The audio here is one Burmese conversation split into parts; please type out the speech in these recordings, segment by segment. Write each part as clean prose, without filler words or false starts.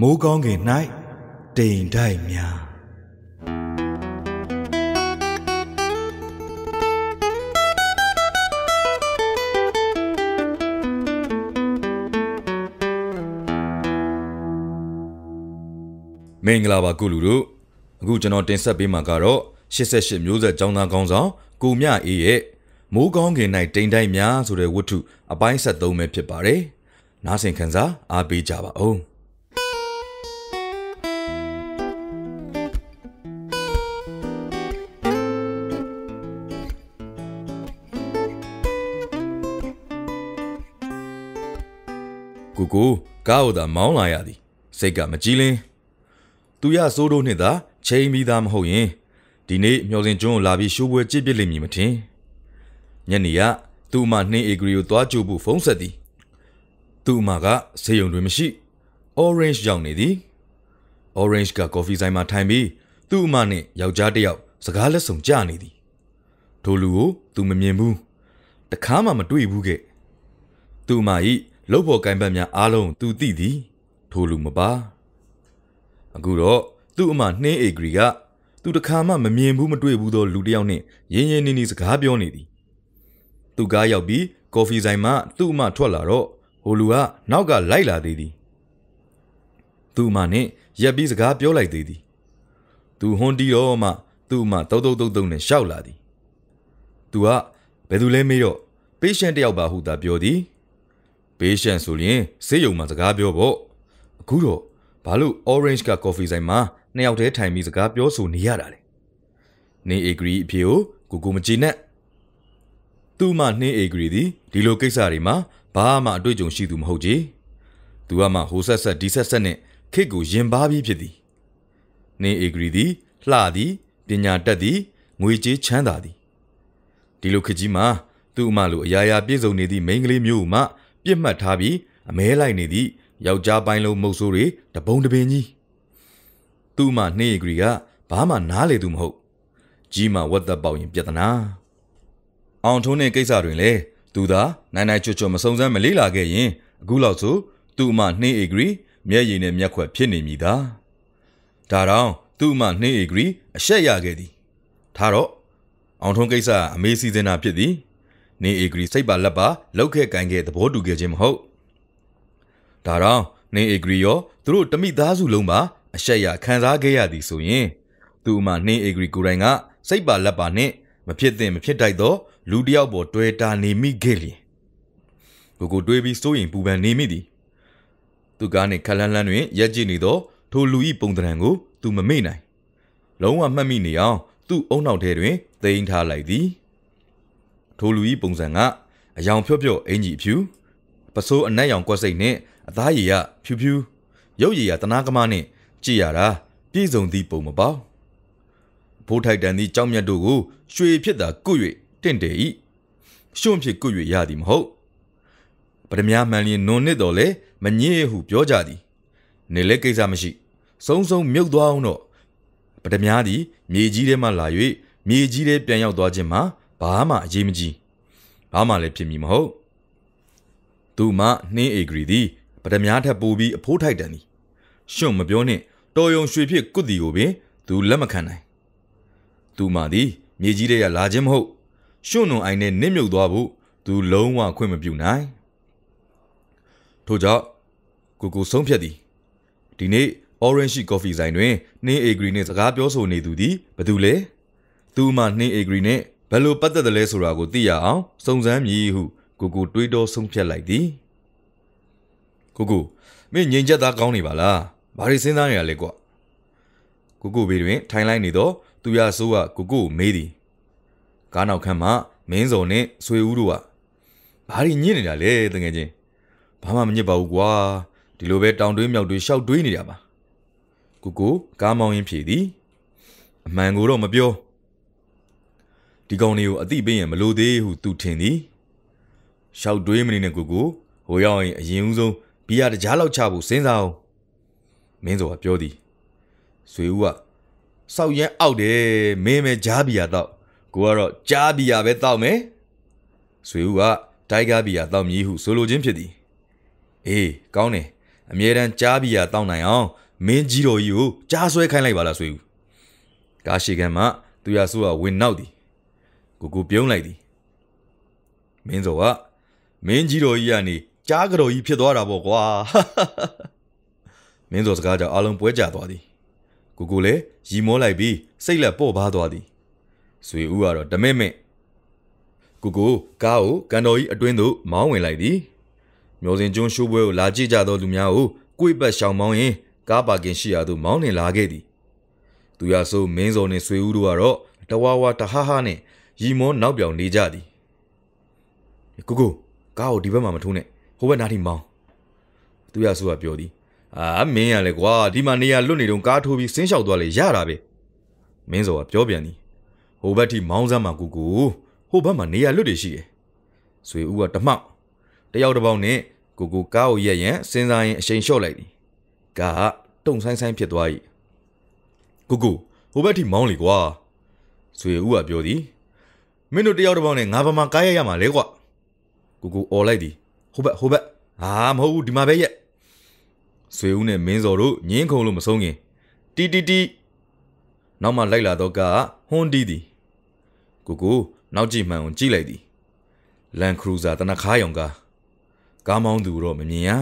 မိုးကောင်းကင်၌တိမ်တိုက်များမင်္ဂလာပါကုလူတို့အခုကျွန်တော်တင်ဆက်ပေးမှာကတော့88မျိုးဆက်ចောင်းသားကောင်းဆောင်ကိုမြအေးရဲ့မိုးကောင်းကင်၌တိမ်တိုက်များဆိုတဲ့ဝတ္ထုအပိုင်း73ပဲဖြစ်ပါတယ်နားဆင်ခံစားအားပေးကြပါဦးကိုကားကိုသာမောင်းလာရသည်စိတ်ကမကြည်လင်းသူရစိုးတို့နှစ်သာချိန်ပြီးသားမဟုတ်ရင်ဒီနေ့မျောစင်ကျွန်းကိုလာပြီးရှိုးပွဲကြည့်ပြစ်လိမ့်မည်မထင်ညနေကသူ့အမနှင်းအေဂရီကိုသွားကြို့ဖို့ဖုန်းဆက်သည်သူ့အမကဆေးရုံတွင်မရှိ Orange ရောက်နေသည် Orange ကကော်ဖီဆိုင်မှာထိုင်ပြီးသူ့အမနှင့်ယောက်ျားတစ်ယောက်စကားလက်ဆောင်ကြနေသည်ထိုလူကိုသူမမြင်ဘူးတခါမှမတွေ့ဘူးခဲ့သူ့အမ၏လုပ်ဖို့ကိုင်ပတ်များအားလုံးသူသိသည်ထိုလူမပါအခုတော့သူ့အမနှင်းအေဂရီကသူတခါမှမမြင်ဘူးမတွေ့ဘူးသောလူတစ်ယောက်နဲ့ရင်းရင်းနှီးနှီးစကားပြောနေသည်သူကားရောက်ပြီးကော်ဖီဆိုင်မှသူ့အမထွက်လာတော့ဟိုလူကနောက်ကလိုက်လာသေးသည်သူ့အမနဲ့ရက်ပြီးစကားပြောလိုက်သေးသည်သူဟွန်းတီးတော့မှသူ့အမတုတ်နဲ့ရှောက်လာသည်သူကဘယ်သူလဲမေးတော့ patient တယောက်ပါဟုသာပြောသည်patient ဆိုရင်ဆေးရုံမှာစကားပြောပေါ့အခုတော့ဘာလို့ Orange ကကော်ဖီဆိုင်မှာနှစ်ယောက်တည်းထိုင်ပြီးစကားပြောဆိုနေရတာလဲနေအေဂရီအဖေကိုမကြည်နဲ့သူ့မနှင်းအေဂရီသည်ဒီလိုကိစ္စတွေမှာဘာမှအတွေ့အကြုံရှိသူမဟုတ်ကြီးသူကမှဟိုဆက်ဒီဆက်နဲ့ခစ်ကိုရင်ပါပြီးဖြစ်သည်နှင်းအေဂရီသည်လှသည်ပညာတတ်သည်ငွေကြေးချမ်းသာသည်ဒီလိုခစ်ကြီးမှာသူ့အမလိုအရာရာပြည့်စုံနေသည့်မိန်းကလေးမျိုးမှပြစ်မှတ်ထားပြီးအမဲလိုက်နေသည့်ယောက်ျားပိုင်းလုံးမုတ်ဆိုးတွေတပုံတပင်ကြီးသူ့မှနှင်းအေဂရီကဘာမှနားလေသူမဟုတ်ကြီးမှဝတ်သက်ပေါက်ရင်ပြဿနာအောင်ထုံးတဲ့ကိစ္စတွင်လေသူသာနိုင်ချွတ်မစုံစမ်းမလေးလာခဲ့ရင်အခုလောက်ဆိုသူ့အမနှင်းအေဂရီမျက်ရည်နဲ့မျက်ခွက်ဖြစ်နေမိသားဒါတော့သူ့အမနှင်းအေဂရီအရှက်ရခဲ့သည်ထားတော့အောင်ထုံးကိစ္စအမေစီစဉ်တာဖြစ်သည်နှင်းအေဂရီစိတ်ပါလက်ပါလောက်ခဲ့ကန်ခဲ့သဘောတူခဲ့ခြင်းမဟုတ်ဒါတော့နှင်းအေဂရီရောသူတို့တမိသားစုလုံးပါအရှက်ရခံစားခဲ့ရသည်ဆိုရင်သူ့အမနှင်းအေဂရီကိုယ်တိုင်ကစိတ်ပါလက်ပါနဲ့မဖြစ်သင့်မဖြစ်တိုက်တော့လူတယောက်ပေါ်တွေ့တာနေမိခဲ့လျင်ကိုတွေးပြီးစိုးရင်ပူပန်နေမိသည်သူကားနဲ့ခက်လန်းတွင်ရက်ကြည့်နေတော့ထိုလူဤပုံသဏ္ဍာန်ကိုသူမမေ့နိုင်လုံးဝမှတ်မိနေအောင်သူ့အုံနောက်ထဲတွင်သိမ်းထားလိုက်သည်ထိုလူဤပုံစံကအယောင်ဖြော့အင်ကြီးဖြူပစိုးအနက်ရောင်ကွက်စိတ်နဲ့အသားရည်ရဖြူရုပ်ရည်ရတနာကမနဲ့ကြည့်ရတာပြည့်စုံသည့်ပုံမပေါဘိုးထိုက်တန်သည့်ကြောင်မြတ်တို့ကိုရွှေဖြစ်တာကု၍တင့်တယ်ဤရှုံဖြစ်ကု၍ရသည်မဟုတ်ပဒမြမှန်လျင်နွန်နစ်တော်လဲမညစ်ဟုပြောကြသည်နေလဲကိစ္စမရှိစုံမြုပ်သွားအောင်တော့ပဒမြသည်မြေကြီးထဲမှလာ၍မြေကြီးထဲပြန်ရောက်သွားခြင်းမှာဘာမှအရေးမကြီးဘာမှလည်းဖြစ်မည်မဟုတ်သူမှနှင်းအေဂရီသည်ပဒမြထပ်ပိုးပြီးအဖိုးထိုက်တန်သည်ရှုံမပြောနဲ့တော်ယုံရွှေဖြစ်ကုတ်တီကိုပင်သူလက်မခံနိုင်သူမှသည်မြေကြီးထဲကလာခြင်းမဟုတ်ရှုံနုံအိုင်နဲ့နစ်မြုပ်သွားဖို့သူလုံးဝခွင့်မပြုနိုင်ထို့ကြောင့်ကိုဆုံးဖြတ်သည်ဒီနေ့ Orange ကော်ဖီဆိုင်တွင်နှင်းအေဂရီနဲ့စကားပြောဆိုနေသူသည်ဘယ်သူလဲသူမှနှင်းအေဂရီနဲ့ဘယ်လိုပတ်သက်တယ်လဲဆိုတာကိုသိရအောင်စုံစမ်းမည်ဟုကိုတွေးတောဆုံးဖြတ်လိုက်သည်ကိုမင်းငြိမ်ချက်သားကောင်းနေပါလားဘာတွေစဉ်းစားနေရလဲကွာကိုဘေးတွင်ထိုင်လိုက်နေတော့သူရဆိုးကကိုမေးသည်ကားနောက်ခန်းမှာမင်းစော်နဲ့ဆွေဦးတို့ကဘာတွေညစ်နေတာလဲတကယ်ချင်းဘာမှမညစ်ပါဘူးကွာဒီလိုပဲတောင်တွေးမြောက်တွေရှောက်တွေးနေတာပါကိုကားမောင်းရင်းဖြေသည်အမှန်ကိုတော့မပြောဒီကောင်တွေကိုအသိပေးရင်မလို့သေးဟုသူထင်သည်ရှောက်တွေးမနေနဲ့ကိုဟိုရောက်ရင်အရင်ဦးဆုံးဘီယာတကြားလောက်ချဖို့စဉ်းစားအောင်မင်းစော်ကပြောသည်ဆွေဦးကစောက်ရမ်းအောက်တယ်မင်းပဲကြားဘီယာတော့ကိုကတော့ကြားဘီယာပဲတောက်မယ်ဆွေဦးကတိုက်ကားဘီယာတောက်မည်ဟုဆိုလိုခြင်းဖြစ်သည်အေးကောင်းတယ်အမြဲတမ်းကြားပြီးရတောင်းနိုင်အောင်မင်းကြီးတော်ကြီးကိုကြားဆွဲခိုင်းလိုက်ပါလားဆွေဦးကားရှိကမ်းမှသူရဆိုးကဝင်နောက်သည်ကိုပြုံးလိုက်သည်မင်းစောကမင်းကြီးတော်ကြီးကနေကြားကတော်ကြီးဖြစ်သွားတာပေါ့ကွာမင်းစောစကားကြောင့်အလုံးပွဲကြသွားသည်ကိုလည်းရီမောလိုက်ပြီးစိတ်လက်ပေါ့ပါသွားသည်ဆွေဦးကတော့တမဲမဲကိုကားကိုကန်တော်ကြီးအတွင်းသို့မောင်းဝင်လိုက်သည်မျောစင်ကျွန်းရှိုးပွဲကိုလာကြည့်ကြသောလူများကိုကိုယ့်ဘက်ရှောင်မောင်းရင်ကားပါကင်ရှိရာသို့မောင်းနှင်လာခဲ့သည်သူရဆိုးမင်းစောနှင့်ဆွေဦးတို့ကတော့တဝါဝါတဟားဟားနှင့်ရီမောနောက်ပြောင်နေကြသည်ကိုကားကိုဒီဘက်မှာမထိုးနဲ့ဟိုဘက်နားထိမောင်းသူရဆိုးကပြောသည်မင်းရလေကွာဒီမှာနေရာလွတ်နေတုန်းကားထိုးပြီးဆင်းလျှောက်သွားလေရတာပဲမင်းစောကပြောပြန်သည်ဟိုဘက်ထိမောင်းစမ်းမှာကိုဟိုဘက်မှာနေရာလွတ်တွေရှိတယ်ဆွေဦးကတမောက်တယောက်တစ်ပေါက်နဲ့ကိုကားကိုရက်ရန်စဉ်းစားရင်အရှိန်လျှော့လိုက်သည်ကားကတုံဆိုင်ဖြစ်သွား၏ကိုဟိုဘက်ထိမောင်းလေကွာဆွေဦးကပြောသည်မင်းတို့တယောက်တစ်ပေါက်နဲ့ငါဘာမှကားရမှာလဲကွာကိုអော်လိုက်သည်ဟိုဘက်မဟုတ်ဘူးဒီမှာပဲရက်ဆွေဦးနဲ့မင်းစော်တို့ညင်းခုံလို့မဆုံးခင်တီနောက်မှလိုက်လာတော့ကားဟွန်းတီးသည်ကိုနောက်ကြည့်မှန်အောင်ကြည့်လိုက်သည်လန်ခရူဇာတနခါးရောင်ကားမောင်းသူတော့မမြင်ရ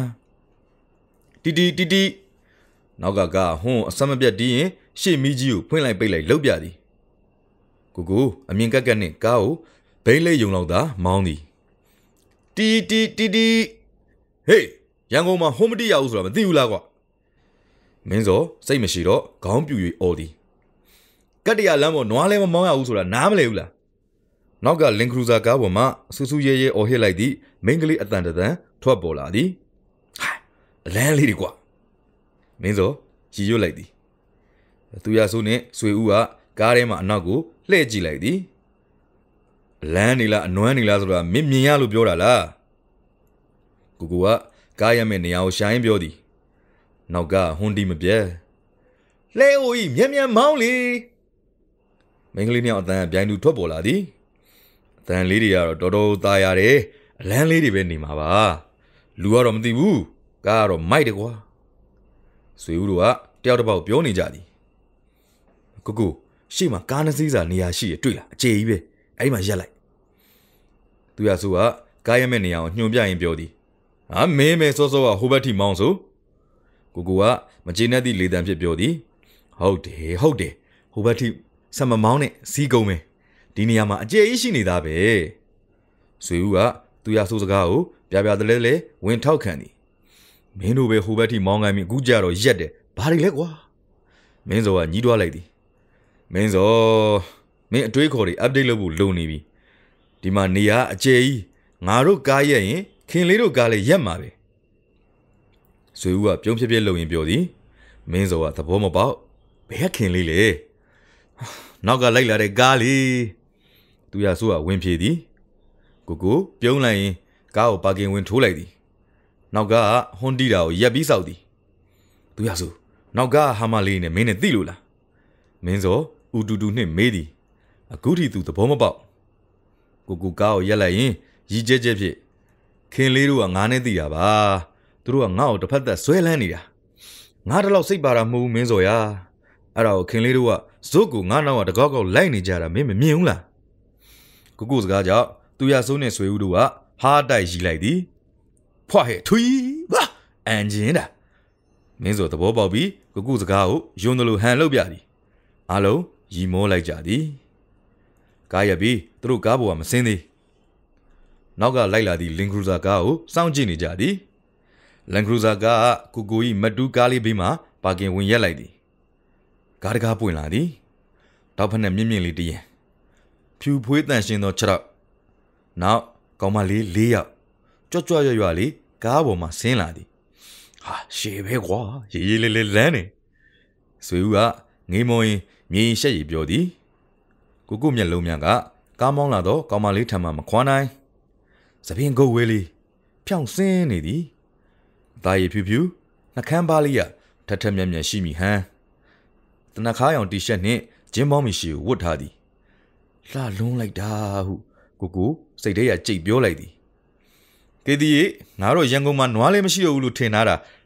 တီနောက်ကဟွန်းအဆက်မပြတ်တီးရင်ရှေ့မီးကြီးကိုဖွင့်လိုက်ပိတ်လိုက်လှုပ်ပြသည်ကိုအမြင်ကက်ကနဲ့ကားကိုဘိန်းလေးယုံလောက်သာမောင်းသည်တီဟေးရန်ကုန်မှာဟိုမတိရဘူးဆိုတာမသိဘူးလားကွာမင်းစောစိတ်မရှိတော့ခေါင်းပြူ၍အော်သည်ကတ္တရလမ်းပေါ်နွားလဲမမောင်းရဘူးဆိုတာနားမလဲဘူးလားနောက်ကလင်ခရူဇာကားပေါ်မှာဆူရဲအော်ဟစ်လိုက်သည်မိန်းကလေးအတန်ထွက်ပေါ်လာသည်အလန်းလေးတွေကွာမင်းစောရီရွတ်လိုက်သည်သူရဆိုးနဲ့ဆွေဦးကကားထဲမှာအနောက်ကိုလှည့်ကြည့်လိုက်သည်အလန်းနေလားအနွမ်းနေလားဆိုတာမင်းမြင်ရလို့ပြောတာလားကိုကကားရမဲ့နေရာကိုရှိုင်းပြောသည်နောက်ကဟွန်းတီမပြဲလဲအိုကြီးမြန်မောင်းလေမိန်းကလေးနှစ်ယောက်အတန်ပြိုင်သူထွက်ပေါ်လာသည်အတန်လေးတွေကတော့တော်သားရတယ်အလန်းလေးတွေပဲနေမှာပါလူကတော့မသိဘူးကားကတော့မိုက်တယ်ကွာဆွေဦးတို့ကတယောက်တစ်ပေါက်ပြောနေကြသည်ကိုရှေ့မှာကားနှစည်းစာနေရာရှိရတွေ့လားအကျေကြီးပဲအဲ့ဒီမှာရက်လိုက်သူရဆိုကကားရမဲ့နေရာကိုညွှန်ပြရင်ပြောသည်မင်းမဲစောကဟိုဘက်ထိမောင်းဆိုကိုကမကျေနပ်သည့်လေတံဖြစ်ပြောသည်ဟုတ်တယ်ဟိုဘက်ထိဆက်မမောင်းနဲ့စီးကုန်မယ်ဒီနေရာမှာအကျေကြီးရှိနေတာပဲဆွေဦးကသူရဆိုစကားကိုပြတလဲဝင်ထောက်ခံသည်မင်းတို့ပဲဟိုဘက်ထိမောင်းခိုင်းပြီးအခုကြတော့ရက်တယ်ဘာတွေလဲကွာမင်းစောကညီးတွားလိုက်သည်မင်းစောမင်းအတွေးခေါ်တွေ update လုပ်ဖို့လိုနေပြီဒီမှာနေရာအကျေကြီးငါတို့ကားရက်ရင်ခင်လေးတို့ကားလေးရက်မှာပဲဆွေဦးကပြုံးပြလုပ်ရင်ပြောသည်မင်းစောကသဘောမပေါက်ဘယ်ခင်လေးလဲနောက်ကလိုက်လာတဲ့ကားလေးသူရဆိုးကဝင်ဖြေသည်ကိုပြုံးလိုက်ရင်ကားကိုပါကင်ဝင်ထိုးလိုက်သည်နောက်ကဟွန်းတီတာကိုရက်ပြီးစောက်သည်သူရဆိုးနောက်ကဟာမလေးနဲ့မင်းနဲ့သိလို့လားမင်းစောဦးတူနှင့်မေးသည်အခုထိသူသဘောမပေါက်ကိုကားကိုရက်လိုက်ရင်ရီကျဲဖြစ်ခင်လေးတို့ကငါနဲ့သိတာပါသူတို့ကငါ့ကိုတစ်ဖက်သက်ဆွဲလန်းနေတာငါတလောက်စိတ်ပါတာမဟုတ်ဘူးမင်းစော်ရအဲ့ဒါကိုခင်လေးတို့ကဇုတ်ကိုငါနောက်ကတကောက်ကောက်လိုက်နေကြတာမင်းမမြင်ဘူးလားကိုစကားကြောင့်သူရဆိုးနဲ့ဆွေဦးတို့ကဟားတိုက်ရီလိုက်သည်ဖွာဟဲ့ထွီဘာအန်ဂျင်တာမင်းစော်သဘောပေါက်ပြီးကိုစကားကိုယွန်းတယ်လို့ဟန်လုပ်ပြသည်အားလုံးရီမောလိုက်ကြသည်ကားရပြီးသူတို့ကားပေါ်ကမစင်းသေးနောက်ကလိုက်လာသည့်လင်ခရူဇာကားကိုစောင့်ကြည့်နေကြသည်လင်ခရူဇာကားကကိုကြီးမတူးကားလေးဘေးမှာပါကင်ဝင်ရက်လိုက်သည်ကားတကားပွင့်လာသည်တောက်ဖက်နဲ့မြင့်လေးတည်ရင်ဖြူဖွေးတန်ရှင်းသောခြေထောက်နောက်ကောင်မလေး၄ယောက်ကြွရွလေးကားပေါ်မှာဆင်းလာသည်ဟာရှေပဲကွာရေးလေးလန်းနေဆွေဦးကငေးမောရင်မြေရှက်ရီပြောသည်ကိုမျက်လုံးများကကားမောင်းလာတော့ကောင်မလေးထံမှမခွာနိုင်သပင်ကုတ်ဝဲလေးဖြောင်းဆင်းနေသည်အသားရည်ဖြူနှကမ်းပါးလေးကထက်မြက်ရှိမိဟန်တနခါရောင်တီရှပ်နှင့်ဂျင်းပေါင်းမီရှီကိုဝတ်ထားသည်လှလွန်းလိုက်တာဟုကိုစိတ်ထဲကကြိတ်ပြောလိုက်သည်ကေဒီငါတို့ရန်ကုန်မှာနွားလည်းမရှိတော့ဘူးလို့ထင်ထားတာ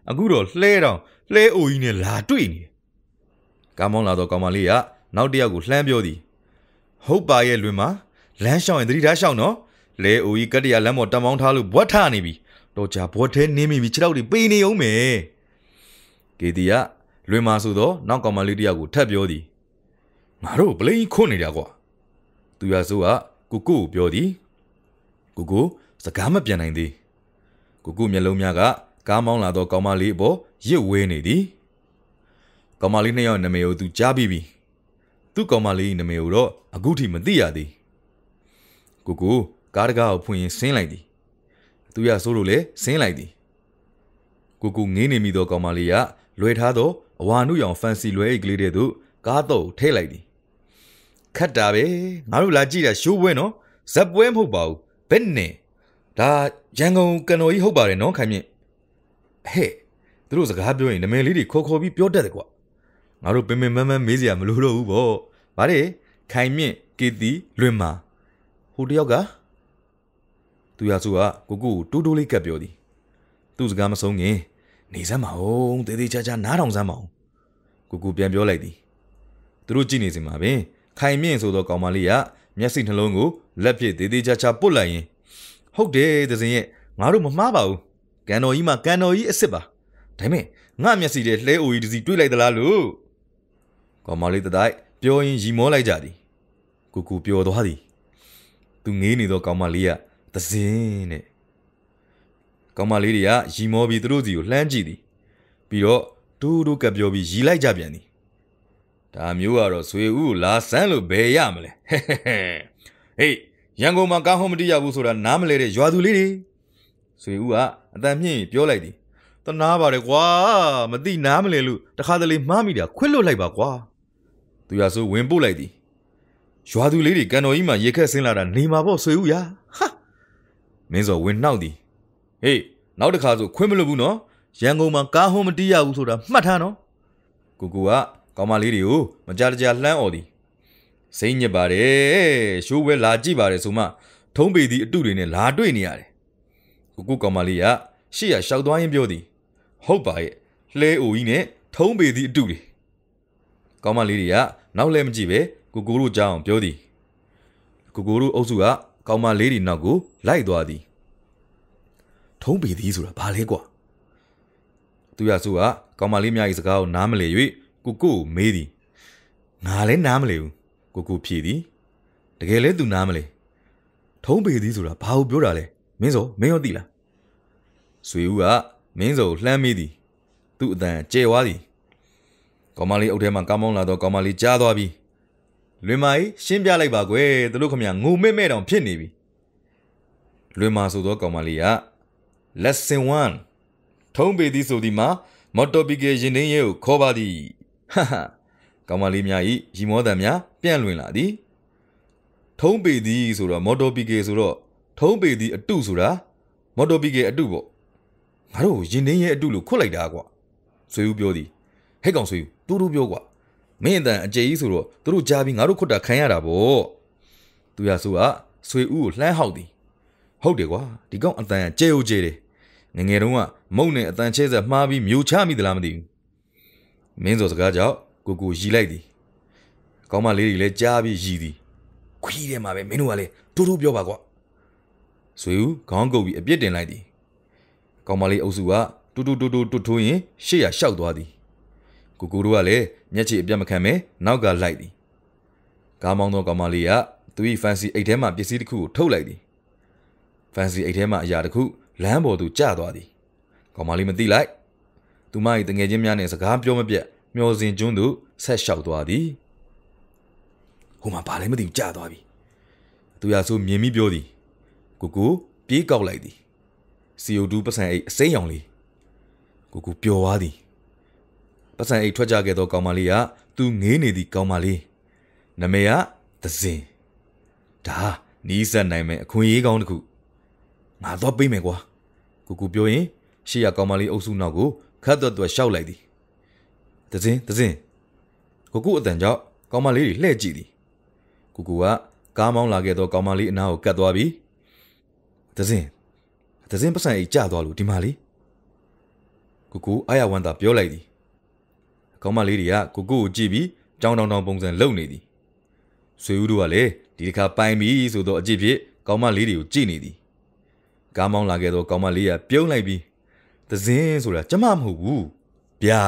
အခုတော့လှဲတော့လှဲအိုကြီးနဲ့လာတွေ့နေကားမောင်းလာတော့ကောင်မလေးကနောက်တစ်ယောက်ကိုလှမ်းပြောသည်ဟုတ်ပါရဲ့လွင်မလမ်းရှောင်းရင်သတိထားရှောင်းနော်လဲအိုကြီးကတ္တရာလမ်းပေါ်တမောင်းထားလို့ဘွက်ထနေပြီတော့ကြာဘွက်ထဲနင်းမိပြီခြေထောက်တွေပေးနေအောင်မယ်ကေတီကလွင်မဆိုတော့နောက်ကောင်မလေးတစ်ယောက်ကိုထပ်ပြောသည်ငါတို့ပလိန်ခွန်းနေကြကွာသူရဆိုးကကိုကိုပြောသည်ကိုစကားမပြန်နိုင်သေးကိုမျက်လုံးများကကားမောင်းလာတော့ကောင်မလေးအပေါ်ရစ်ဝဲနေသည်ကောင်မလေးနှစ်ယောက်နာမည်ကိုသူကြားပြီးပြီသူ့ကောင်မလေးနာမည်ကိုတော့အခုထိမသိရသေးကိုကားတကားကိုဖွင့်ရင်ဆင်းလိုက်သည်သူရဆိုးလို့လည်းဆင်းလိုက်သည်ကိုငေးနေမိတော့ကောင်မလေးကလွယ်ထားတော့အဝါနုရောင်ဖန်စီလွဲအိတ်ကလေးတဲ့သူကားတော့ထဲလိုက်သည်ခတ်တာပဲငါတို့လာကြည့်တာရှိုးပွဲနော်ဇက်ပွဲမဟုတ်ပါဘူးဘယ်နဲ့ဒါရန်ကုန်ကနော်ကြီးဟုတ်ပါတယ်နော်ခိုင်မြင့်ဟဲ့သူတို့စကားပြောရင်နာမည်လေးတွေခေါ်ပြီးပြောတတ်တယ်ကွာငါတို့ပင်မမေးစရာမလိုတော့ဘူးပေါ့ဗါတယ်ခိုင်မြင့်ကေတီလွင်မာဟိုတယောက်ကသူရစုကကိုတိုးလေးကပ်ပြောသည်သူ့စကားမဆုံးခင်နေစမ်းမအောင်တေးသေးချာနားထောင်စမ်းမအောင်ကိုပြန်ပြောလိုက်သည်သူတို့ကြည့်နေစင်မှာပင်ခိုင်မြင့်ဆိုသောကောင်မလေးကမျက်စိနှလုံးကိုလက်ဖြင့်တေးသေးချာပုတ်လိုက်ရင်ဟုတ်တယ်သစင်ရဲ့ငါတို့မမှားပါဘူးကန်တော်ကြီးမှကန်တော်ကြီးအစ်စ်ပါဒါပေမဲ့ငါမျက်စိထဲလှဲအိုကြီးတစ်စီတွေးလိုက်သလားလို့ကောင်မလေးတိုက်ပြောရင်ရီမောလိုက်ကြသည်ကိုပြောသွားသည်သူငေးနေသောကောင်မလေးကသစင်နဲ့ကောင်မလေးတွေကရီမောပြီးသူတို့စီကိုလှမ်းကြည့်သည်ပြီးတော့တူကပြောပြီးရီလိုက်ကြပြန်သည်ဒါမျိုးကတော့ဆွေဦးကိုလာဆန်းလို့ဘယ်ရမလဲဟေးရန်ကုန်မှာကားဟောမတိရဘူးဆိုတာနားမလဲတဲ့ရွာသူလေးတွေဆွေဦးကအတန်မြင့်ပြောလိုက်သည်တနာပါတယ်ကွာမသိနားမလဲလို့တခါတလေမှားမိတာခွစ်လွတ်လိုက်ပါကွာသူရဆိုဝင်ပို့လိုက်သည်ရွာသူလေးတွေကန်တော်ကြီးမှာရေခက်ဆင်းလာတာနေမှာပေါ့ဆွေဦးရဟာမင်းစောဝင်နှောက်သည်ဟေးနောက်တစ်ခါဆိုခွင့်မလွတ်ဘူးနော်ရန်ကုန်မှာကားဟောမတိရဘူးဆိုတာမှတ်ထားနော်ကိုကကောင်မလေးတွေကိုမကြတကြလှမ်းអော်သည်စိတ်ညစ်ပါတယ်ရှိုးဝဲလာကြည့်ပါတယ်ဆိုမှထုံးပေသည့်အတုတွေနဲ့လာတွေ့နေရတယ်ကိုကောင်မလေးကရှေ့ရရှောက်သွားရင်းပြောသည်ဟုတ်ပါရဲ့လှဲအိုကြီးနဲ့ထုံးပေသည့်အတုတွေကောင်မလေးတွေကနောက်လဲမကြည့်ပဲကိုတို့ကြောင်းပြောသည်ကိုတို့အုပ်စုကကောင်မလေးတွေနောက်ကိုလိုက်သွားသည်ထုံးပေသည်ဆိုတာဘာလဲကွာသူရစုကကောင်မလေးများ၏စကားကိုနားမလည်၍ကိုမေးသည်ငါလည်းနားမလည်ဘူးကိုဖြေသည်တကယ်လဲသူနားမလဲထုံးပေသည်ဆိုတာဘာကိုပြောတာလဲမင်းရောသိလားဆွေဦးကမင်းစောလှမ်းမေးသည်သူ့အတန်ကျဲသွားသည်ကောင်မလေးအုပ်ထဲမှာကားမောင်းလာတော့ကောင်မလေးကြားသွားပြီလွင်မာကြီးရှင်းပြလိုက်ပါကွယ်သူတို့ခမငိုမဲ့တောင်ဖြစ်နေပြီလွင်မာဆိုသောကောင်မလေးက lesson 1ထုံးပေသည်ဆိုသည်မှာမော်တော်ဘီကယ်ရင်နှင်းရဲကိုခေါ်ပါသည်ဟာကောင်မလေးများဤရီမောတန်များပြန့်လွင်လာသည်ထုံးပေသည်ဆိုတော့မော်တော်ဘီကယ်ဆိုတော့ထုံးပေသည်အတုဆိုတာမော်တော်ဘီကယ်အတုပေါ့ငါတို့ရင်နှင်းရဲအတုလို့ခွတ်လိုက်တာကွာဆွေဦးပြောသည်ဟဲ့ကောင်ဆွေဦးတူပြောကွာမင်းအတန်အကျေကြီးဆိုတော့သူတို့ကြားပြီးငါတို့ခွတ်တာခံရတာပေါ့သူရဆိုကဆွေဦးကိုလှမ်းဟောက်သည်ဟုတ်တယ်ကွာဒီကောင်အတန်ကျဲဦးကျဲတယ်ငယ်တုန်းကမုံနဲ့အတန်ချဲဆက်မှားပြီးမျိုးချမိသလားမသိဘူးမင်းစောစကားကြောင့်ကိုရီလိုက်သည်ကောင်းမလေးတွေလည်းကြားပြီးရီသည်ခွီးတယ်မှာပဲမင်းတို့ကလည်းတူပြောပါကွာဆွေဦးခေါင်းကုပ်ပြီးအပြစ်တင်လိုက်သည်ကောင်းမလေးအုပ်စုကတူထိုးရင်ရှေ့ရရှောက်သွားသည်ကိုတို့ကလည်းမျက်ခြေအပြတ်မခံမဲနောက်ကလိုက်သည်ကားမောင်းသောကောင်းမလေးကသူ၏ဖန်စီအိတ်ထဲမှပစ္စည်းတစ်ခုကိုထုတ်လိုက်သည်ဖန်စီအိတ်ထဲမှအရာတစ်ခုလမ်းပေါ်သို့ကျသွားသည်ကောင်မလေးမသိလိုက်သူမ၏တငယ်ချင်းများနဲ့စကားပြောမပြတ်မျောစင်ကျွန်းသို့ဆက်လျှောက်သွားသည်ဟိုမှာဘာလဲမသိဘူးကျသွားပြီသူရဆိုမြင်မိပြောသည်ကိုပြေးကောက်လိုက်သည် CO2 ပတ်စံအိတ်အစိမ်းရောင်လေးကိုပျော်သွားသည်ပတ်စံအိတ်ထွက်ကြခဲ့သောကောင်မလေးကသူငေးနေသည့်ကောင်မလေးနာမည်ကသစင်ဒါနီးစပ်နိုင်မယ်အခွင့်အရေးကောင်းတစ်ခုငါတော့ပြေးမယ်ကွာကိုပြောရင်ရှေ့ရကောင်မလေးအုပ်စုနောက်ကိုခတ်တော့ရှောက်လိုက်သည်သစင်ကိုအတန်ကြောင့်ကောင်မလေးတွေလှည့်ကြည့်သည်ကိုကကားမောင်းလာခဲ့သောကောင်မလေးအနားကိုကတ်သွားပြီးသစင်ပတ်စံအိတ်ကျသွားလို့ဒီမှာလေကိုကိုအားရဝမ်းသာပြောလိုက်သည်ကောင်းမလေးတွေကကိုကိုကိုကြည့်ပြီးတောင်းပုံစံလှုပ်နေသည်ဆွေဦးတို့ကလည်းဒီတစ်ခါပိုင်ပြီဆိုတော့အကြည့်ဖြစ်ကောင်းမလေးတွေကိုကြည့်နေသည်ကားမောင်းလာခဲ့တော့ကောင်းမလေးကပြုံးလိုက်ပြီးသဇင်းဆိုတာကျမမဟုတ်ဘူးဗျာ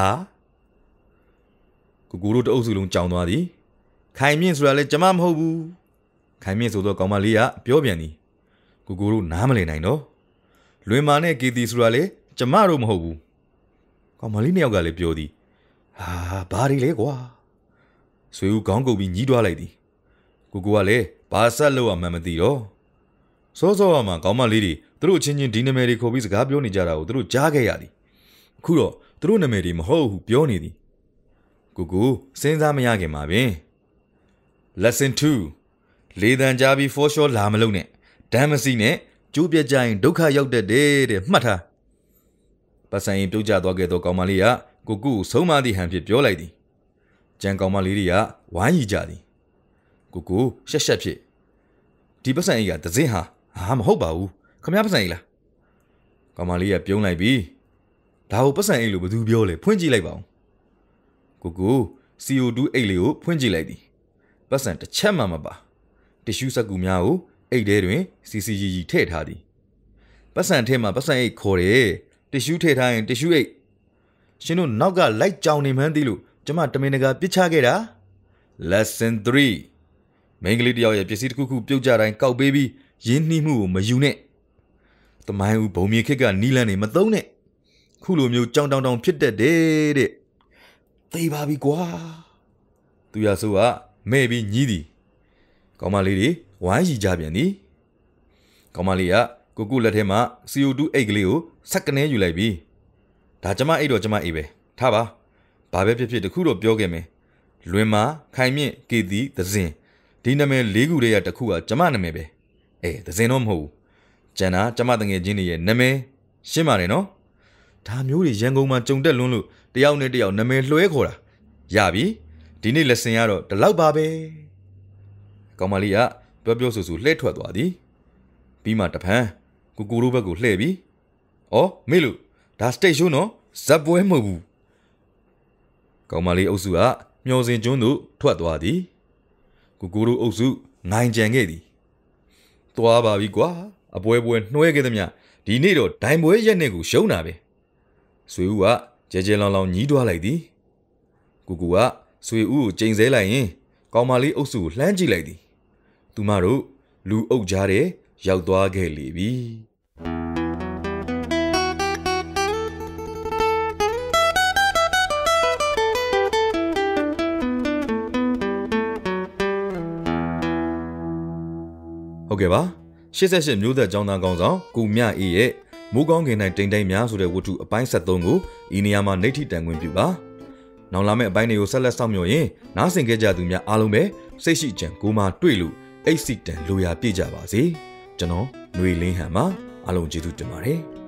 ကိုကိုတို့တအုပ်စုလုံးကြောင်သွားသည်ခိုင်မြင့်ဆိုတာလည်းကျမမဟုတ်ဘူးခိုင်မြင့်ဆိုတော့ကောင်းမလေးကပြောပြန်သည်ကိုကိုတို့နားမလည်နိုင်တော့လွင်မာနဲ့ကေတီဆိုတာလည်းကျမတို့မဟုတ်ဘူးကောင်းမလေးနှစ်ယောက်ကလည်းပြောသည်ဟာဘာတွေလဲကွာဆွေဦးခေါင်းကုပ်ပြီးညီးတွားလိုက်သည်ကိုကိုကလည်းဘာဆက်လို့မှမသိတော့စောမှကောင်းမလေးတွေသူတို့ချင်းချင်းဒီနာမည်တွေခေါ်ပြီးစကားပြောနေကြတာကိုသူတို့ကြားခဲ့ရသည်အခုတော့သူတို့နာမည်တွေမဟုတ်ဘူးပြောနေသည်ကိုကိုစဉ်းစားမရခင်မှာပင် lesson 2လေတံကြားပြီး for sure လာမလုံးနဲ့ဒမ်းမစီနဲ့ကျိုးပြက်ကြရင်ဒုက္ခရောက်တတ်တယ်တဲ့မှတ်ထားပတ်စံရင်ပြုတ်ကျသွားခဲ့သောကောင်းမလေးကကိုကိုဆုံးမသည့်ဟန်ဖြစ်ပြောလိုက်သည်ကြံကောင်းမလေးတွေကဝိုင်းရီကြသည်ကိုရှက်ဖြစ်ဒီပတ်စံအိတ်ကဒဇင်းဟာမဟုတ်ပါဘူးခမရပတ်စံအိတ်လားကောင်းမလေးကပြုံးလိုက်ပြီးဒါကိုပတ်စံအိတ်လို့ဘယ်သူပြောလဲဖွင့်ကြည့်လိုက်ပါဦးကို CO2 အိတ်လေးကိုဖွင့်ကြည့်လိုက်သည်ပတ်စံတစ်ချက်မှမပါတ िश ူးစက်ကူများကိုအိတ်ထဲတွင်စီထည့်ထားသည်ပတ်စံထဲမှာပတ်စံအိတ်ခေါ်တယ်တ िश ူးထည့်ထားရင်တ िश ူးအိတ်ရှင်တို့နောက်ကလိုက်ကြောင်နေမှန်းသိလို့ကျမတမင်တကာပြစ်ချခဲ့တာ lesson 3မိန်းကလေးတယောက်ရဲ့ပစ္စည်းတစ်ခုခုပြုတ်ကြတိုင်းကောက်ပေးပြီးရင်းနှီးမှုကိုမယူနဲ့တမိုင်းဦးဘုံမြေခက်ကနီးလန်းနေမသုံးနဲ့ခုလိုမျိုးကြောင်တောင်ဖြစ်တတ်တယ်တဲ့သိပါပြီကွာသူရဆိုကမဲ့ပြီးညီးသည်ကောင်းမလေးတွေဝိုင်းရီကြပြန်သည်ကောင်းမလေးကကိုလက်ထဲမှာ CO2 အိတ်ကလေးကိုစက်ကနေယူလိုက်ပြီးဒါကျမအိတ်တော့ကျမအိတ်ပဲထားပါဘာပဲဖြစ်တခုတော့ပြောခဲ့မယ်လွင်မာခိုင်မြင့်ကေတီသဇင်ဒီနာမည်၄ခုတည်းရတခုကကျမနာမည်ပဲသဇင်တော့မဟုတ်ဘူးကျန်တာကျမတငယ်ချင်းတွေရဲ့နာမည်ရှင်းပါတယ်နော်ဒါမျိုးတွေရန်ကုန်မှာကြုံတက်လွန်းလို့တယောက်နဲ့တယောက်နာမည်လွှဲခေါ်တာရပြီဒီနေ့ lesson ကတော့ဒီလောက်ပါပဲကောင်မလေးကပြောဆူလှည့်ထွက်သွားသည်ပြီးမှတဖန်ကိုတို့ဘက်ကိုလှည့်ပြီးမေလို့ဒါ stage show နော်ဇက်ပွဲမဟုတ်ဘူးကောင်မလေးအုပ်စုကမျောစင်ကျွန်းသို့ထွက်သွားသည်ကိုတို့အုပ်စုငိုင်ကြံခဲ့သည်သွားပါပြီကွာအပွဲနှွဲခဲ့သမျှဒီနေ့တော့ဒိုင်ပွဲရက်နဲ့ကိုရှုံးတာပဲဆွေဦးကကြဲလောင်ညီးတွားလိုက်သည်ကိုကဆွေဦးကိုချိန်ဆလိုက်ရင်ကောင်မလေးအုပ်စုကိုလှမ်းကြည့်လိုက်သည်သူမတို့လူအုပ်ကြားထဲရောက်သွားခဲ့လေပြီဟုတ်ကဲ့ပါ88မျိုးသက်ကျောင်းသားကောင်းဆောင်ကိုမြအေးရဲ့မိုးကောင်းခင်တိုင်းတိမ်တိုင်းများဆိုတဲ့ဝတ္ထုအပိုင်း73ကိုဤနေရာမှာနှိဋ္ဌိတန်ခွင့်ပြုပါနောက်လာမယ့်အပိုင်းတွေကိုဆက်လက်စောင့်မျှော်ရင်နားဆင်ကြကြသူများအားလုံးပဲစိတ်ရှိကြံကိုမှတွေ့လို့အိတ်စိတန်လိုရာပြည့်ကြပါစေကျွန်တော်ຫນွေလင်းဟန်ပါအားလုံးကျေးဇူးတင်ပါတယ်